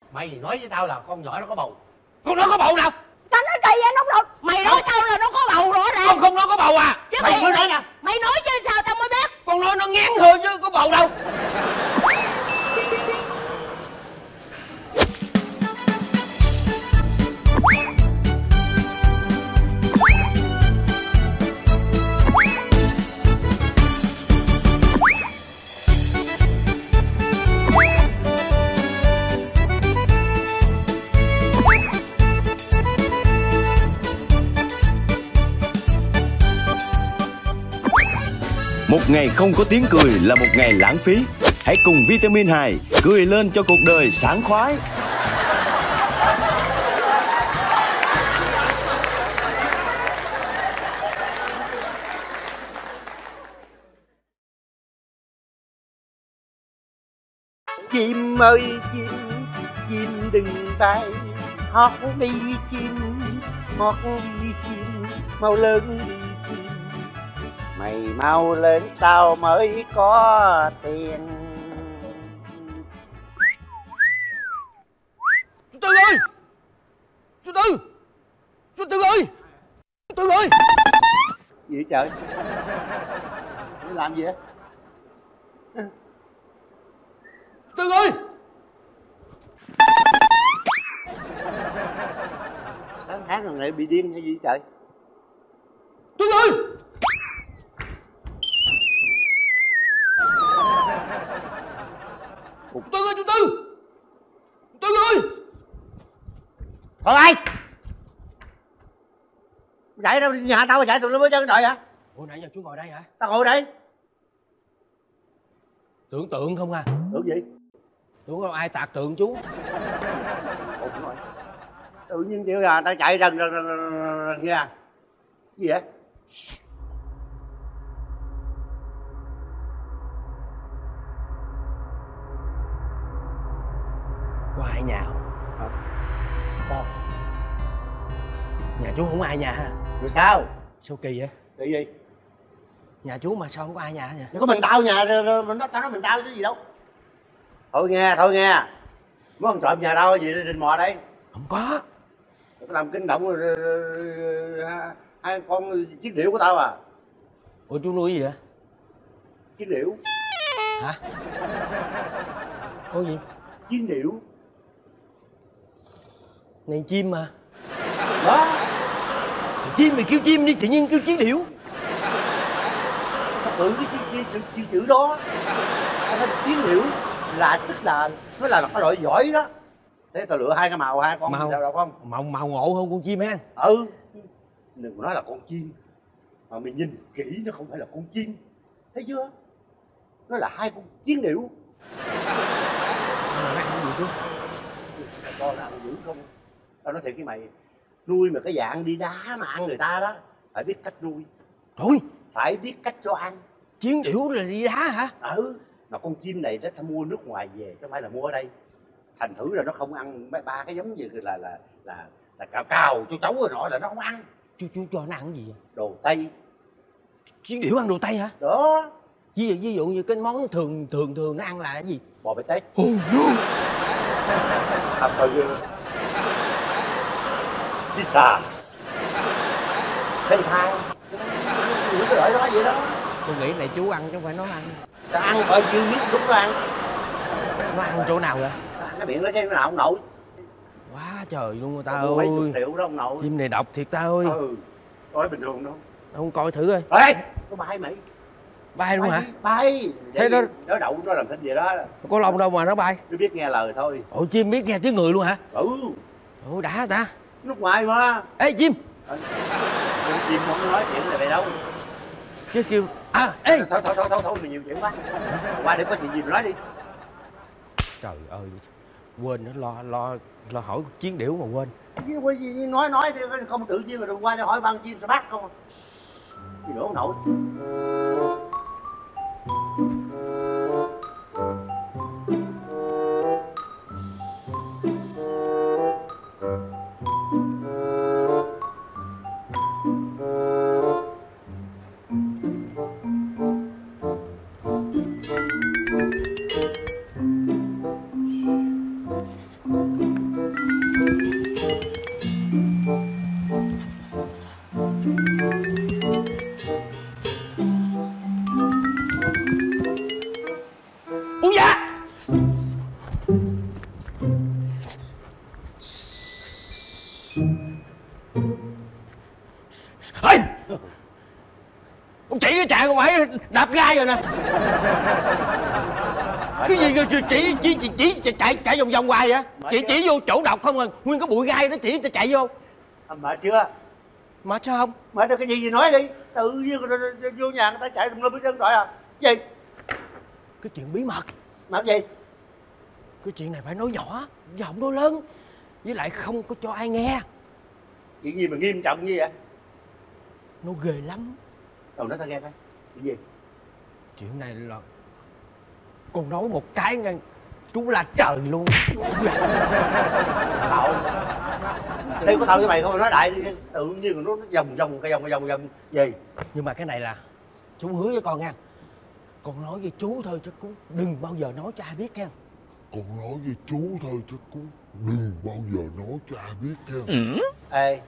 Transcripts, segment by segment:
Mày nói với tao là con nhỏ nó có bầu. Con nó có bầu nào? Sao nói kỳ vậy Nông Luật? Mày nói tao là nó có bầu rõ ràng. Con không nói có bầu à? Chứ Mày mới nói nè. Mày nói chứ sao tao mới biết? Con nói nó ngán hơn chứ có bầu đâu. Một ngày không có tiếng cười là một ngày lãng phí. Hãy cùng Vitamin 2 cười lên cho cuộc đời sảng khoái. Chim ơi chim, chim đừng bay, hót đi chim, hót đi chim, mau lớn đi chim. Mày mau lên tao mới có tiền. Chú Tư ơi! Chú Tư! Chú Tư ơi! Chú Tư ơi! Gì vậy trời? Mày làm gì á? Tư ơi! Sáng tháng thằng này bị điên hay gì trời? Tư ơi! Tư ơi, chú Tư! Tư ơi! Thôi ai? Chạy đâu nhà tao chạy tụi nó mới chân đợi hả? Ủa nãy giờ chú ngồi đây hả? Tao ngồi đây. Tưởng tượng không à? Tưởng gì? Tưởng đâu ai tạc tượng chú. Ủa, rồi. Tự nhiên chịu là tao chạy rần nha. Gì vậy? Có ai nhà không? Không. Nhà chú không có ai nhà ha? Rồi sao? Sao kỳ vậy? Cái gì? Nhà chú mà sao không có ai nhà hả? Có mình tao nhà, tao nói mình tao chứ gì đâu. Thôi nghe. Muốn ăn trộm nhà tao gì rình mò đây? Không có. Có làm kinh động hai con chiếc điểu của tao à? Ủa chú nuôi gì vậy? Chiếc điểu. Hả? Có gì? Chiếc điểu. Này chim mà. Đó. Chim mày kêu chim đi, tự nhiên kêu chiếc điểu. Tao tự cái chữ đó. Tao nói chiếc điểu là tức là nó là cái loại giỏi đó. Thế tao lựa hai cái màu hai con màu đâu không? Màu ngộ hơn con chim ha. Ừ. Đừng có nói là con chim. Mà mày nhìn kỹ nó không phải là con chim. Thấy chưa? Nó là hai con chiến điểu. Nó ăn cái gì chứ? Cho nó ăn dữ không? Tao nói thiệt với mày, nuôi mà cái dạng đi đá mà ăn người ta đó, phải biết cách nuôi. Thôi, phải biết cách cho ăn. Chiến điểu là đi đá hả? Ừ. Mà con chim này rất phải mua nước ngoài về chứ không phải là mua ở đây. Thành thử là nó không ăn mấy ba cái giống như là cào cho cháu rồi nọ là nó không ăn. Chú cho nó ăn cái gì vậy? Đồ Tây. Chiến điểu ăn đồ Tây hả? Đó. Ví dụ như cái món thường nó ăn là cái gì? Bò bít tết. Oh no. Hamburger. Pizza. Phanh thai. Những cái loại đó vậy đó. Tôi nghĩ này chú ăn chứ không phải nó ăn. Ta ăn bao nhiêu biết lúc nó ăn. Nó ăn chỗ nào vậy? Cái miệng nó cái nào ông nội. Quá trời luôn người ta ơi. Mấy chục triệu đó ông nội. Chim này độc thiệt ta ơi. Ừ. Nói bình thường đâu. Ông coi thử coi. Ê, có bay mày. Bay luôn hả? Bay. Thế đó nó đậu nó làm thịt gì đó. Có lông đâu mà nó bay. Nó biết nghe lời thôi. Ủa chim biết nghe tiếng người luôn hả? Ừ. Ủa đã ta. Nước ngoài mà. Ê chim. Chim không nói chuyện này về đâu. Chứ kêu à ê. Thôi mày nhiều chuyện quá. Qua để có chuyện gì mà nói đi. Trời ơi. Quên nữa, lo hỏi chiến điểu mà quên. Nói đi, không tự nhiên rồi đừng qua để hỏi ban chim sao bắt không. Gì nữa ông nội. ngoài đạp gai rồi nè. Cái gì chỉ chạy vòng vòng hoài vậy? Chỉ vô chỗ đọc không à, nguyên cái bụi gai nó chỉ chạy vô. Mệt chưa? Mệt sao không? Mệt được cái gì nói đi. Tự nhiên vô nhà người ta chạy tùm lum hết trơn trọi à. Gì? Cái chuyện bí mật. Mật gì? Cái chuyện này phải nói nhỏ, giọng nói lớn, với lại không có cho ai nghe. Chuyện gì mà nghiêm trọng như vậy? Nó ghê lắm. Đâu nói tao nghe coi. Chuyện gì? Chuyện này là con nói một cái nghe chú là trời luôn. Xạo. Đây có tao với mày không nói đại đi. Tự nhiên nó vòng gì? Nhưng mà cái này là chú hứa với con nha. Con nói với chú thôi chứ cũng đừng bao giờ nói cho ai biết nha. Con nói với chú thôi chứ cũng đừng bao giờ nói cho ai biết nha. Ê,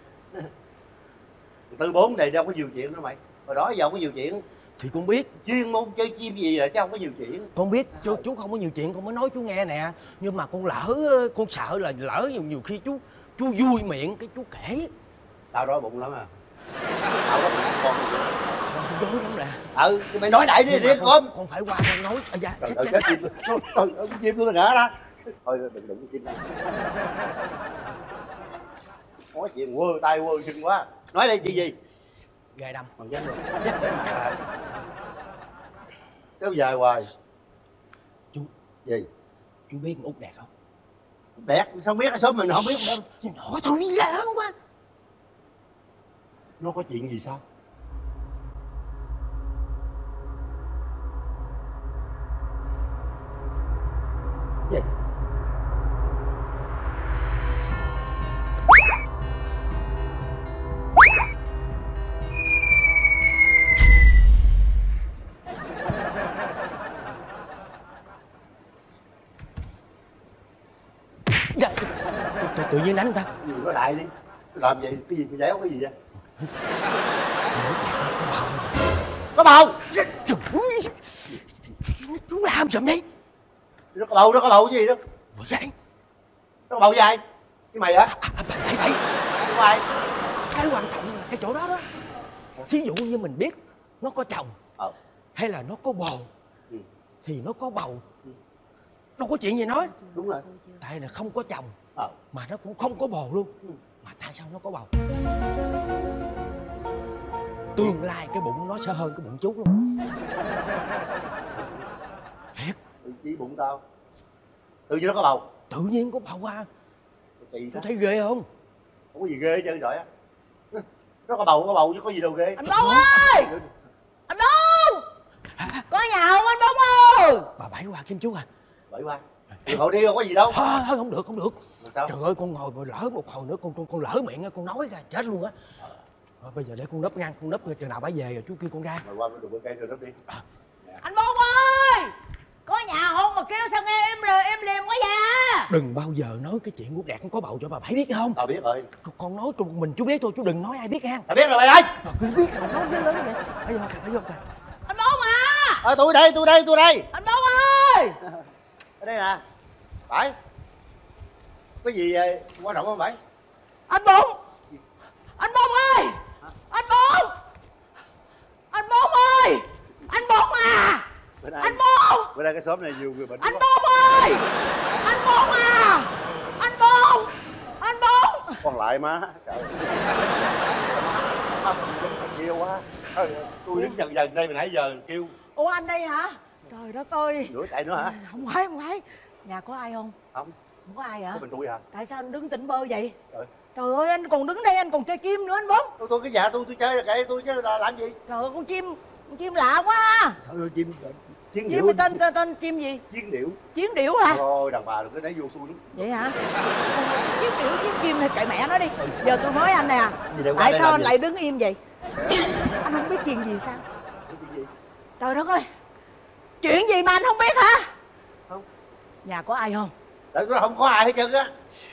Tư bốn này đâu có nhiều chuyện đâu mày. Hồi đó giờ không có nhiều chuyện. Thì con biết. Chuyên môn chơi chim gì rồi chứ không có nhiều chuyện. Con biết chú không có nhiều chuyện con mới nói chú nghe nè. Nhưng mà con lỡ, con sợ là lỡ nhiều khi chú vui miệng cái chú kể. Tao đói bụng lắm à. Tao đói bụng con. Con đói lắm nè. Mày nói đại đi con. Con phải qua con nói. Dạ, trời ơi, chết chim tôi. Chim tôi nó ngã ra. Thôi đừng đụng chim này. Nói chuyện quơ tay quơ chân quá. Nói đây chuyện gì? Gai đâm. Còn dám rồi. Chắc để mặt lại. Kéo dài hoài. Chú. Gì? Chú biết con Út Đạt không? Đạt? Sao biết? Số mình không biết đâu. Nhỏ thôi là lớn quá. Nó có chuyện gì sao? Gì? Dạ. Tự nhiên đánh ta. Gì nó đại đi. Làm vậy cái gì mà déo cái gì vậy? Có bầu. Trời ơi. Chú làm chậm đi. Nó có bầu cái gì đó. Bộ vậy. Nó có bầu với ai? Với mày hả? Phải. Của ai? Cái quan trọng là cái chỗ đó đó. Thí dụ như mình biết nó có chồng hay là nó có bầu thì nó có bầu đâu có chuyện gì nói. Đúng rồi. Tại là không có chồng mà nó cũng không có bầu luôn. Mà tại sao nó có bầu? Tương lai cái bụng nó sẽ hơn cái bụng chú luôn. Thiệt. Tự chí bụng tao. Tự nhiên nó có bầu. Tự nhiên có bầu à. Tôi thấy ghê không? Không có gì ghê hết trơn rồi á. Nó có bầu chứ có gì đâu ghê. Anh Bông ơi! Anh Bông! Có nhà không anh Bông ơi? Bà Bảy qua kiếm chú à. Bảy qua. Đi ngồi đi, không có gì đâu. Không được. Sao? Trời ơi, con ngồi mà lỡ một hồi nữa con lỡ miệng con nói ra chết luôn á. Bây giờ để con nấp ngang, con nấp chừng nào bà về rồi chú kêu con ra. Mày qua đụng cây rồi nấp đi. Anh Bông ơi! Có nhà không mà kêu sao nghe em liền quá vậy? Đừng bao giờ nói cái chuyện Út Đạt có bầu cho bà Bảy biết không? Tao biết rồi. Con nói cho mình chú biết thôi, chú đừng nói ai biết nha. Tao biết rồi mày ơi. Rồi cứ biết rồi nói với lớn vậy. Phải không? Anh Bông à! Tôi đây. Anh Bông ơi! Ở đây nè. Bảy. Cái gì quan trọng không Bảy? Anh Bông! Anh Bông ơi! Anh Bông! Anh Bông ơi! Anh Bông à! Anh Bông! Bữa nay cái xóm này nhiều người bệnh. Anh Bông ơi! Anh Bông à! Anh Bông! Anh Bông! Còn lại má. Trời ơi. Kêu quá. Tôi đứng dần đây mà nãy giờ kêu. Ủa anh đây hả? Trời đất ơi! Rửa chạy nữa hả? Không phải. Nhà có ai không? Không có ai hả? có mình tôi hả? Tại sao anh đứng tỉnh bơ vậy? Trời ơi anh còn đứng đây anh còn chơi chim nữa anh Bông. Tôi cái nhà tôi chơi là kệ tôi chứ là làm gì? Trời ơi con chim lạ quá à. Trời ơi chim chiến điệu. Chim tên chim gì? Chiến điệu hả? Thôi đàn bà đừng có nấy vô xui lắm. Vậy hả? Chiến điệu chiến chim thì chạy mẹ nó đi. Giờ tôi nói anh nè, tại sao anh lại đứng im vậy? Anh không biết chuyện gì sao? Trời đất ơi, chuyện gì mà anh không biết hả? Không. Nhà có ai không? Tại tôi không có ai hết trơn á.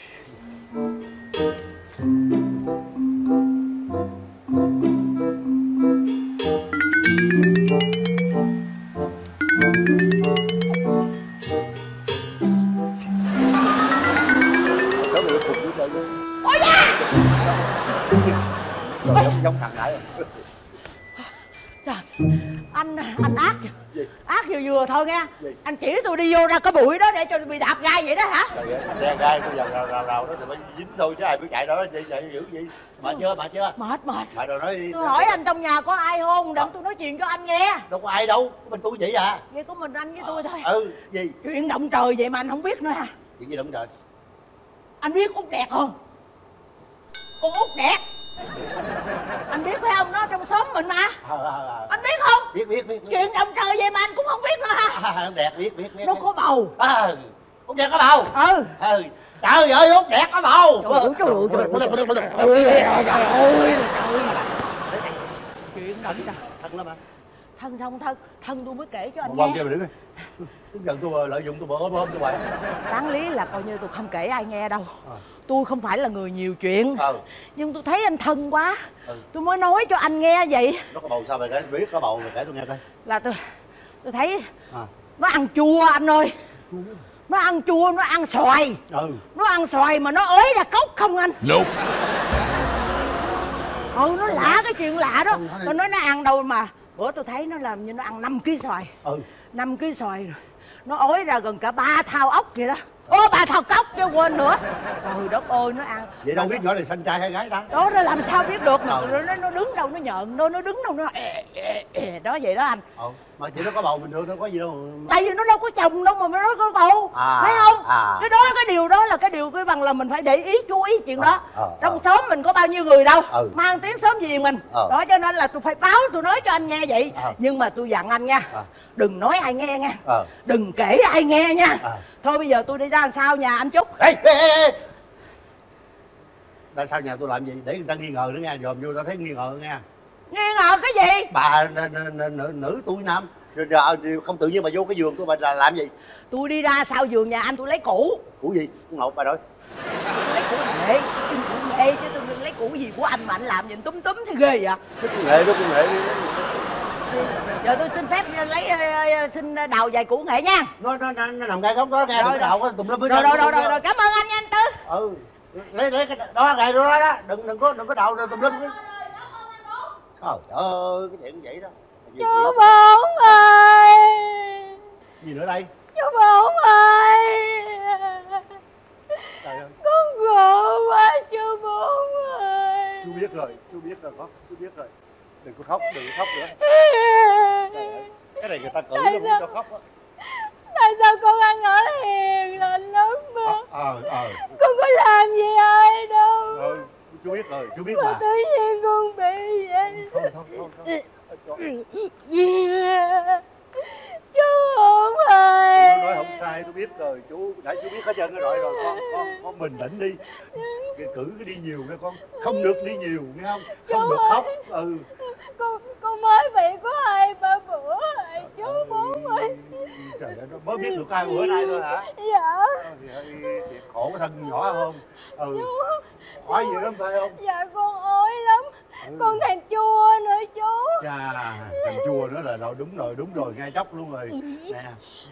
Sao mày phục với trời. Ôi da! Rồi giống thằng nãy rồi. Trời, Anh ác gì? Ác vừa thôi nghe gì? Anh chỉ tôi đi vô ra cái bụi đó để cho bị đạp gai vậy đó hả? Trời gai tôi vào rào đó thì mới dính thôi chứ ai biết chạy đó chạy dữ gì. Mệt chưa? Mệt rồi nói. Tôi hỏi anh trong nhà có ai không để tôi nói chuyện cho anh nghe. Đâu có ai đâu, có mình tôi vậy à. Vậy có mình anh với tôi thôi. Gì? Chuyện động trời vậy mà anh không biết nữa hả? Chuyện gì động trời? Anh biết Út Đẹp không? Con Út Đẹp anh biết phải không, nó trong xóm mình mà. Anh biết không? Biết. Chuyện động trời vậy mà anh cũng không biết nữa hả? Út Đẹp biết. Nó có bầu. Út Đẹp có bầu. Trời ơi, Út Đẹp có bầu. Trời ơi. Chuyện động trời. Thân lắm hả? Thân tôi mới kể cho anh nghe. Kia mà đứng đứng gần tôi lợi dụng tôi ôm tôi hoài. Đáng lý là coi như tôi không kể ai nghe đâu. Tôi không phải là người nhiều chuyện. Nhưng tôi thấy anh thân quá. Tôi mới nói cho anh nghe vậy. Nó có bầu sao mày kể biết có bầu mày kể tôi nghe coi. Là tôi thấy nó ăn chua anh ơi. Nó ăn chua, nó ăn xoài. Nó ăn xoài mà nó ới ra cốc không anh. Nó lạ cái chuyện lạ đó. Tôi nói nó ăn đâu mà bữa tôi thấy nó làm như nó ăn 5 kg xoài. 5 kg xoài rồi nó ối ra gần cả 3 thao ốc vậy đó. 3 thao cốc chứ quên nữa. Trời đất ơi, nó ăn. Vậy đâu biết nhỏ này xanh trai hay gái ta? Đó nó làm sao biết được. Nó đứng đâu nó nhợn, nó đứng đâu nó đó vậy đó anh. Mà chị nó có bầu bình thường thôi, có gì đâu. Tại vì nó đâu có chồng đâu mà nó có bầu. Thấy không? Cái đó cái điều đó là cái điều cái bằng là mình phải để ý, chú ý chuyện đó. Trong xóm mình có bao nhiêu người đâu mang tiếng xóm gì mình. Đó cho nên là tôi phải báo, tôi nói cho anh nghe vậy. Nhưng mà tôi dặn anh nha, đừng nói ai nghe nha, đừng kể ai nghe nha. Thôi bây giờ tôi đi ra sao nhà anh Trúc. Ê. Tại sao nhà tôi làm gì để người ta nghi ngờ nữa nha, dòm vô ta thấy nghi ngờ nha. Nghi ngờ cái gì? Bà nữ tôi nam rồi không tự nhiên mà vô cái giường tôi bà làm gì? Tôi đi ra sau giường nhà anh tôi lấy củ. Củ gì? Con Ngọc bà nói. Tôi lấy củ nghệ, xin củ nghệ chứ tôi đừng lấy củ gì của anh mà anh làm nhìn túm thì ghê vậy. Cái củ nghệ đó, củ nghệ. Giờ tôi xin phép lấy xin đào vài củ nghệ nha. Nó nằm ngay góc đó nghe, đừng đào có tùm lum hết. Rồi cảm ơn anh nha anh Tư. Lấy cái đó nghệ đó đó, đừng có đào tùm lum. Trời ơi, cái chuyện vậy đó. Chú Bốn ơi. Gì nữa đây? Chú Bốn ơi. Trời ơi. Con khổ quá chú Bốn ơi. Chú biết rồi con, chú biết rồi. Đừng có khóc nữa. Cái này người ta cử nó muốn cho khóc á. Tại sao con ăn ở hiền lên lắm mà con có làm gì ai đâu. Chú biết rồi, chú biết mà mà. tự nhiên con bị vậy. Không. Chú Bốn ơi. Chú nói không sai, tôi biết rồi, chú biết hết trơn rồi. Con bình tĩnh đi. Cử cái đi nhiều nghe con, không được đi nhiều nghe không? Không được khóc. Con mới bị có 2-3 bữa rồi chú Bốn ơi. Trời ơi, nó mới biết được 2 bữa nay thôi hả? Dạ. Thiệt khổ cái thân nhỏ không? Ói gì lắm phải không? Dạ con ói lắm. Con thèm chua nữa chú. Chà, thèm chua nữa là đúng rồi, ngay chốc luôn rồi. Nè,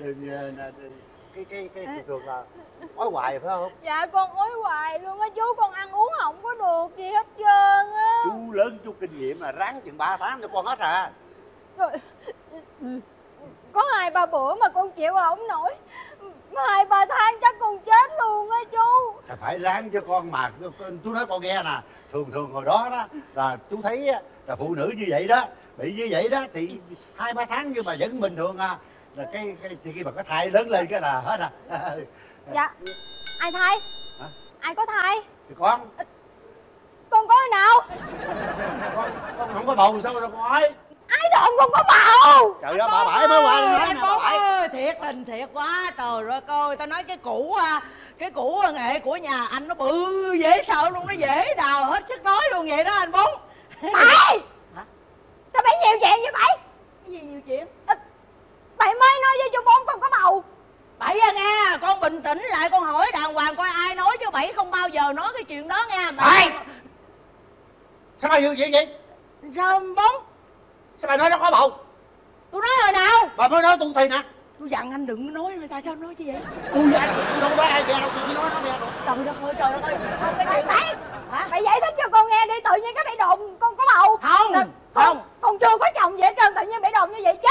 cái thường là ói hoài phải không? Dạ con ói hoài luôn á chú, con ăn uống không có được gì hết trơn á. Chú lớn chú kinh nghiệm là ráng chừng 3 tháng cho con hết à. Rồi. Có 2-3 bữa mà con chịu không nổi. 2-3 tháng chắc con chết luôn á chú. Phải ráng cho con mà. Chú nói con nghe nè, thường hồi đó là chú thấy là phụ nữ như vậy đó, bị như vậy đó thì 2-3 tháng nhưng mà vẫn bình thường à. Là cái khi mà có thai lớn lên cái là hết à. Dạ. Ai thai? Hả? Ai có thai? Thì con có hồi nào? Con không có bầu sao đâu con ói. Ai đồn con có bầu? Trời ơi, bà bãi mới qua nói nè bà bãi. Thiệt tình thiệt quá. Trời ơi coi, tao nói cái củ nghệ của nhà anh nó bự dễ sợ luôn, nó dễ đào hết sức nói luôn vậy đó anh Bốn. Bậy! Sao bậy nhiều chuyện vậy bậy? Cái gì nhiều chuyện? Bậy mới nói với chú Bốn con có bầu. Bậy à nghe, con bình tĩnh lại, con hỏi đàng hoàng coi ai nói chứ Bậy không bao giờ nói cái chuyện đó nha. Bậy! Sao bà như vậy? Sao anh Bốn? Sao bà nói nó có bầu? Tôi nói hồi nào? Bà mới nói tôi thì nè. Tôi dặn anh đừng nói, người ta sao nói chứ vậy? Tôi đâu nói ai nghe đâu, tôi chỉ nói nó nghe đâu. Trời đất ơi, không cái chuyện đấy. Mày giải thích cho con nghe đi, tự nhiên cái bị đồn con có bầu. Không. Con chưa có chồng vậy hết trơn, tự nhiên bị đồn như vậy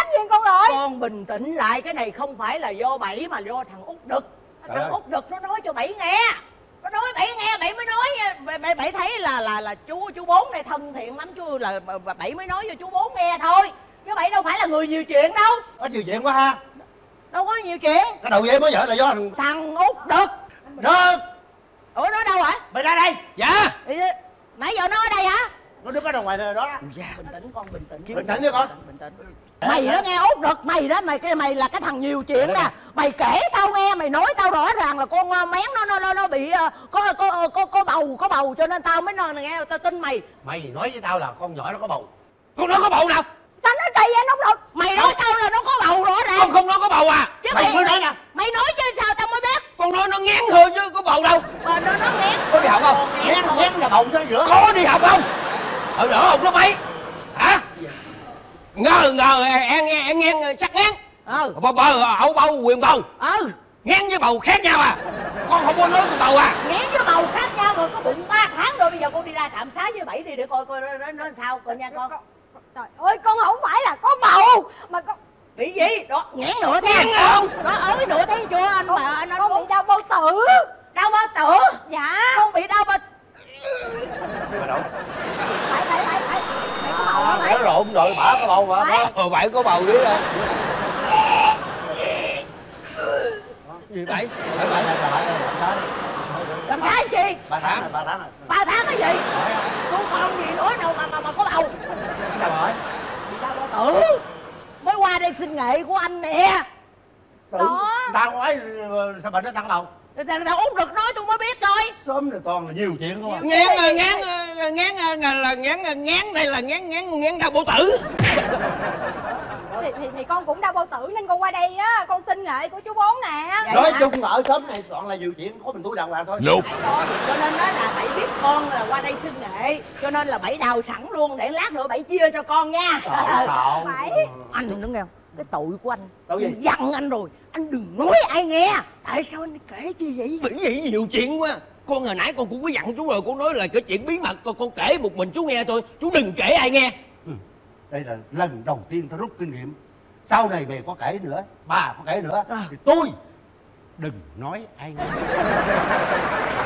tĩnh lại, cái này không phải là do Bảy mà do thằng Út Đực. Thằng Út Đực nó nói cho Bảy nghe. Nó nói Bảy nghe, Bảy mới nói. Bảy thấy là chú Bốn này thân thiện lắm, chú là Bảy mới nói cho chú Bốn nghe thôi. Chứ Bảy đâu phải là người nhiều chuyện đâu. Có nhiều chuyện quá ha. Đâu có nhiều chuyện. Cái đầu dây mới vợ là do thằng Út Đực. Đực. Ủa nó đâu hả? Mày ra đây. Dạ. Nãy giờ nó ở đây hả? Nó đứng ở đằng ngoài đó đó. Dạ. Bình tĩnh con, bình tĩnh. Bình tĩnh đi con. Bình tĩnh. Mày đó nghe Út Đực, mày đó, mày là cái thằng nhiều chuyện nè. Mày kể tao nghe, mày nói tao rõ ràng là con Mén nó bị có bầu cho nên tao mới nói nghe, tao tin mày. Mày nói với tao là con nhỏ nó có bầu. Con nó có bầu nào? Sao nó kỳ vậy Út Đực? Mày nói tao là nó có bầu rõ ràng. Con không nó có bầu à? Chứ mày mới nói nè. Mày nói chứ sao tao mới biết. Con nói nó ngán hơn chứ có bầu đâu. Mà nó ngán. Có đi học không? Ngán là bầu chứ giữa. Có đi học không? Ở đỡ học lớp mấy? Hả? Ngờ em nghe sắc ngán. Ẩu bầu quyền bầu. Ngán với bầu khác nhau à? Con không có nói cái bầu à? Ngán với bầu khác nhau rồi, có bụng 3 tháng rồi, bây giờ con đi ra trạm xá với Bảy đi để coi nó sao coi nha con. Trời ơi, con không phải là có bầu mà con bị gì đó, ngán nửa thế không? Nó ới nửa thế chưa anh? Mà anh con bị đau bao tử. Đau bao tử? Dạ. Con bị đau bao. Phải có bầu hả Bảy? Nó lộn rồi, bả có bầu mà. Bảy có bầu biết rồi. Gì Bảy? Làm cái gì? 3 tháng rồi, 3 tháng rồi. 3 tháng cái gì? Con gì nữa đâu mà có bầu? Sao rồi? Bị đau bao tử. Mới qua đây xin nghệ của anh nè. Đó. Tao nói sao bệnh nó tăng bầu? Thằng Út Đực nói tôi mới biết thôi. Sớm rồi toàn là nhiều chuyện không à. Ngán đây là ngán đau bao tử. Thì con cũng đau bao tử nên con qua đây á, con xin nghệ của chú Bốn nè. Nói chung ở xóm này toàn là nhiều chuyện, có mình tôi đàng hoàng thôi. Cho nên đó là Bảy biết con là qua đây xin nghệ, cho nên là Bảy đào sẵn luôn để lát nữa Bảy chia cho con nha. Sợ. Anh đừng nghe không? Cái tội của anh, tội gì? Dặn anh rồi, anh đừng nói ai nghe. Tại sao anh kể chi vậy? Bởi vậy nhiều chuyện quá. Con hồi nãy con cũng có dặn chú rồi, con nói là cái chuyện bí mật con kể một mình chú nghe thôi, chú đừng kể ai nghe. Đây là lần đầu tiên tao rút kinh nghiệm. Sau này về có kể nữa, bà có kể nữa thì tôi đừng nói ai nghe.